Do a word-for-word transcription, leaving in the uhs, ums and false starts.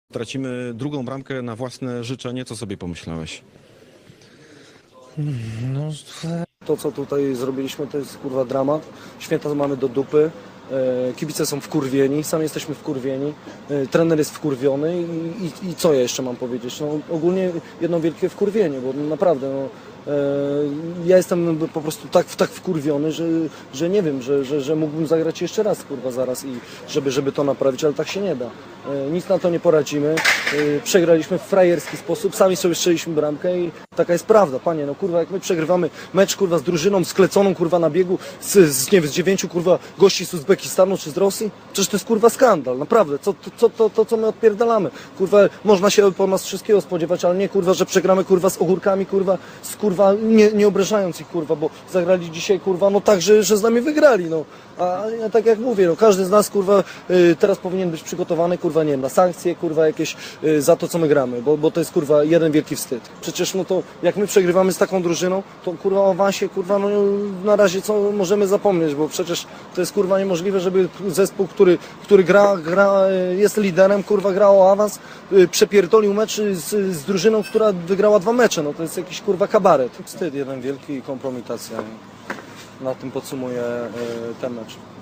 Tracimy drugą bramkę na własne życzenie. Co sobie pomyślałeś? No, to co tutaj zrobiliśmy to jest kurwa dramat. Święta mamy do dupy. E, kibice są wkurwieni, sami jesteśmy wkurwieni. E, trener jest wkurwiony i, i, i co ja jeszcze mam powiedzieć? No, ogólnie jedno wielkie wkurwienie, bo naprawdę no, e, ja jestem po prostu tak, tak wkurwiony, że, że nie wiem, że, że, że mógłbym zagrać jeszcze raz kurwa zaraz i żeby, żeby to naprawić, ale tak się nie da. E, nic na to nie poradzimy. E, przegraliśmy w frajerski sposób, sami sobie strzeliśmy bramkę i taka jest prawda, panie, no kurwa, jak my przegrywamy mecz kurwa z drużyną skleconą kurwa na biegu z, z, nie wiem, z dziewięciu kurwa gości z Uzbekistanu czy z Rosji, przecież to jest kurwa skandal, naprawdę, co, to, to, to, to co my odpierdalamy, kurwa, można się po nas wszystkiego spodziewać, ale nie kurwa, że przegramy kurwa z ogórkami, kurwa, z kurwa, nie, nie obrażając ich kurwa, bo zagrali dzisiaj kurwa, no tak, że, że z nami wygrali, no, a ja tak jak mówię, no każdy z nas kurwa y, teraz powinien być przygotowany kurwa, nie wiem, na sankcje kurwa jakieś y, za to co my gramy, bo, bo to jest kurwa jeden wielki wstyd, przecież no to jak my przegrywamy z taką drużyną, to kurwa o awansie kurwa, no na razie co możemy zapomnieć, bo przecież to jest kurwa niemożliwe, żeby zespół, który, który gra, gra, jest liderem, kurwa gra o awans, przepierdolił mecz z, z drużyną, która wygrała dwa mecze, no to jest jakiś kurwa kabaret. Wstyd jeden wielki i kompromitacja. Na tym podsumuję ten mecz.